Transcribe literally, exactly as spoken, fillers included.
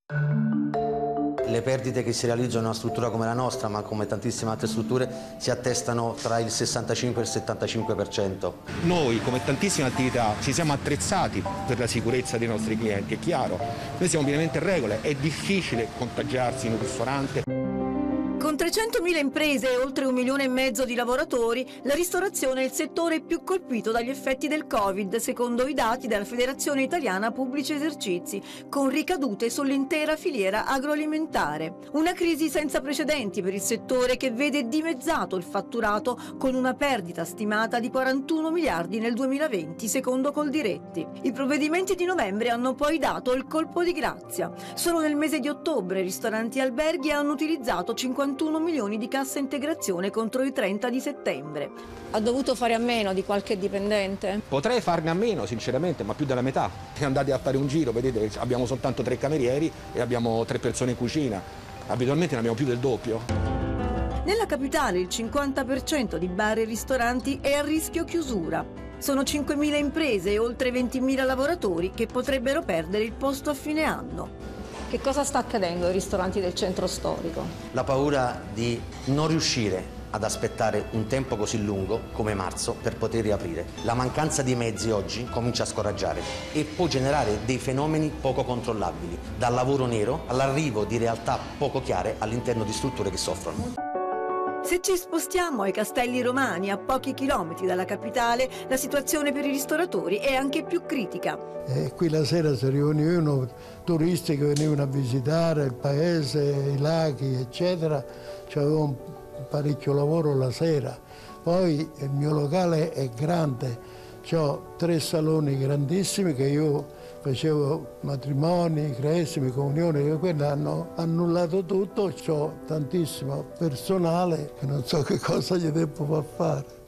Le perdite che si realizzano in una struttura come la nostra, ma come tantissime altre strutture, si attestano tra il sessantacinque e il settantacinque per cento. Noi, come tantissime attività, ci siamo attrezzati per la sicurezza dei nostri clienti, è chiaro. Noi siamo pienamente in regole, è difficile contagiarsi in un ristorante. Con trecentomila imprese e oltre un milione e mezzo di lavoratori, la ristorazione è il settore più colpito dagli effetti del Covid, secondo i dati della Federazione Italiana Pubblici Esercizi, con ricadute sull'intera filiera agroalimentare. Una crisi senza precedenti per il settore che vede dimezzato il fatturato con una perdita stimata di quarantuno miliardi nel duemilaventi, secondo Coldiretti. I provvedimenti di novembre hanno poi dato il colpo di grazia. Solo nel mese di ottobre ristoranti e alberghi hanno utilizzato cinquantuno milioni di cassa integrazione contro i trenta di settembre. Ha dovuto fare a meno di qualche dipendente? Potrei farne a meno, sinceramente, ma più della metà. Andate a fare un giro, vedete, abbiamo soltanto tre camerieri e abbiamo tre persone in cucina. Abitualmente ne abbiamo più del doppio. Nella capitale il cinquanta per cento di bar e ristoranti è a rischio chiusura. Sono cinquemila imprese e oltre ventimila lavoratori che potrebbero perdere il posto a fine anno. Che cosa sta accadendo ai ristoranti del centro storico? La paura di non riuscire ad aspettare un tempo così lungo come marzo per poter riaprire. La mancanza di mezzi oggi comincia a scoraggiare e può generare dei fenomeni poco controllabili, dal lavoro nero all'arrivo di realtà poco chiare all'interno di strutture che soffrono. Se ci spostiamo ai Castelli Romani, a pochi chilometri dalla capitale, la situazione per i ristoratori è anche più critica. E qui la sera si riunivano turisti che venivano a visitare il paese, i laghi, eccetera. C'avevo parecchio lavoro la sera. Poi il mio locale è grande, ho tre saloni grandissimi che io facevo matrimoni, cresimi, comunioni, e quelli hanno annullato tutto, ho tantissimo personale che non so che cosa gli devo far fare.